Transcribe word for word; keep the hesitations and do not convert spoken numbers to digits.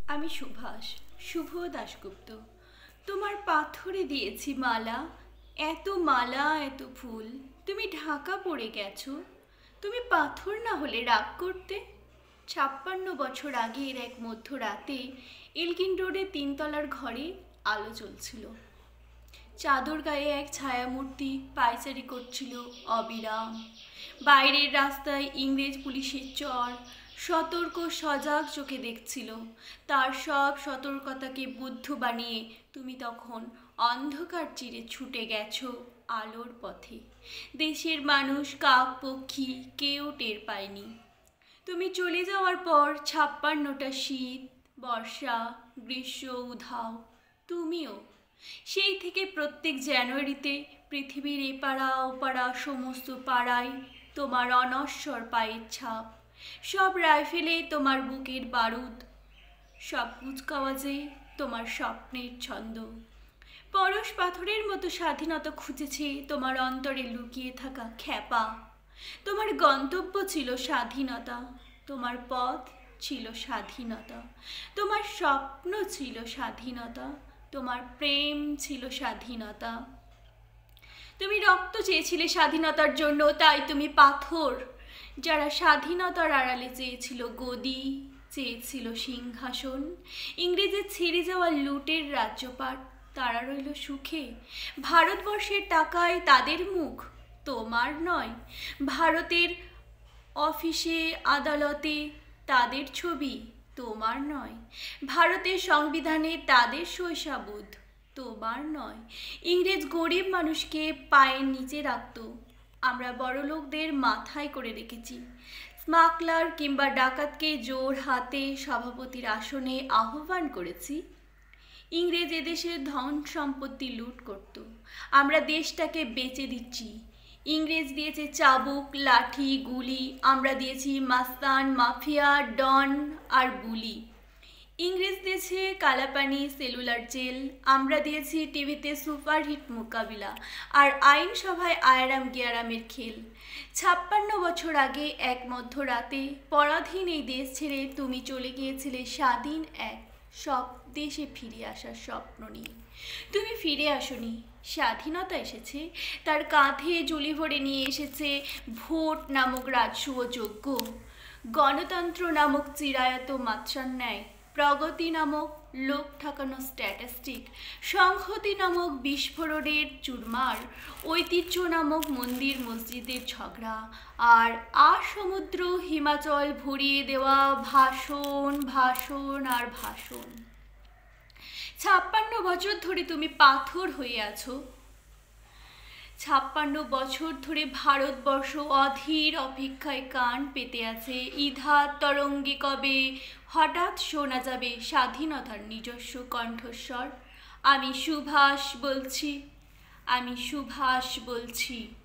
আমি সুভাষ, শুভ দাশগুপ্ত। তোমার পাথরে দিয়েছি মালা, এত মালা এত ফুল। তুমি ঢাকা পড়ে গেছো। তুমি পাথর না হলে রাগ করতে। ছাপ্পান্ন বছর আগের এক মধ্যরাতে এলগিন রোডে তিনতলার ঘরে আলো জ্বলছিল। চাদর গায়ে এক ছায়ামূর্তি পায়চারি করছিল অবিরাম। বাইরের রাস্তায় ইংরেজ পুলিশের চর সতর্ক সজাগ চোখে দেখছিল। তার সব সতর্কতাকে বুদ্ধ বানিয়ে তুমি তখন অন্ধকার চিরে ছুটে গেছো আলোর পথে। দেশের মানুষ কাক পক্ষী কেউ টের পায়নি। তুমি চলে যাওয়ার পর ছাপ্পান্নটা শীত, বর্ষা, গ্রীষ্ম, উধাও, তুমিও। সেই থেকে প্রত্যেক জানুয়ারিতে পৃথিবীর এপাড়া ওপাড়া সমস্ত পাড়ায় তোমার অনশ্বর পায়ের ছাপ। সব রাইফেলে তোমার বুকের বারুদ, সব কুচকাওয়াজে তোমার স্বপ্নের ছন্দ। পরশ পাথরের মতো স্বাধীনতা খুঁজেছে তোমার অন্তরে লুকিয়ে থাকা খ্যাপা। তোমার গন্তব্য ছিল স্বাধীনতা, তোমার পথ ছিল স্বাধীনতা, তোমার স্বপ্ন ছিল স্বাধীনতা, তোমার প্রেম ছিল স্বাধীনতা। তুমি রক্ত চেয়েছিলে স্বাধীনতার জন্য, তাই তুমি পাথর। যারা স্বাধীনতার আড়ালে চেয়েছিল গদি, চেয়েছিল সিংহাসন, ইংরেজের ছেড়ে যাওয়া লুটের রাজ্যপাট, তারা রইল সুখে। ভারতবর্ষের টাকায় তাদের মুখ, তোমার নয়। ভারতের অফিসে আদালতে তাদের ছবি, তোমার নয়। ভারতের সংবিধানে তাদের শৈশাবোধ, তোমার নয়। ইংরেজ গরিব মানুষকে পায়ের নিচে রাখত, আমরা বড়লোকদের মাথায় করে রেখেছি। স্মাগলার কিংবা ডাকাতকে জোর হাতে সভাপতির আসনে আহ্বান করেছি। ইংরেজ এদেশের ধন সম্পত্তি লুট করত, আমরা দেশটাকে বেচে দিচ্ছি। ইংরেজ দিয়েছে চাবুক, লাঠি, গুলি, আমরা দিয়েছি মাস্তান, মাফিয়া, ডন আর বুলি। ইংরেজ দিয়েছে কালাপানি, সেলুলার জেল, আমরা দিয়েছি টিভিতে সুপারহিট মোকাবিলা আর আইনসভায় আয়ারাম গিয়ারামের খেল। ছাপ্পান্ন বছর আগে এক মধ্যরাতে পরাধীন এই দেশ ছেড়ে তুমি চলে গিয়েছিলে স্বাধীন এক সব দেশে ফিরে আসার স্বপ্ন নিয়ে। তুমি ফিরে আসনি, স্বাধীনতা এসেছে, তার কাঁধে ঝুলি ভরে নিয়ে এসেছে ভোট নামক রাজসূয় যজ্ঞ, গণতন্ত্র নামক চিরায়ত মাত্রার ন্যায়, প্রগতি নামক লোক ঠাকানো স্ট্যাটিস্টিক, সংহতি নামক বিস্ফোরণের চুরমার, ঐতিহ্য নামক মন্দির মসজিদের ঝগড়া, আর আর সমুদ্র হিমাচল ভরিয়ে দেওয়া ভাষণ ভাষণ আর ভাষণ। ছাপ্পান্ন বছর ধরে তুমি পাথর হয়ে আছো। ছাপ্পান্ন বছর ধরে ভারতবর্ষ অধীর অপেক্ষায় কান পেতে আছে। ইধার তরঙ্গে কবে হঠাৎ শোনা যাবে স্বাধীনতার নিজস্ব কণ্ঠস্বর। আমি সুভাষ বলছি, আমি সুভাষ বলছি।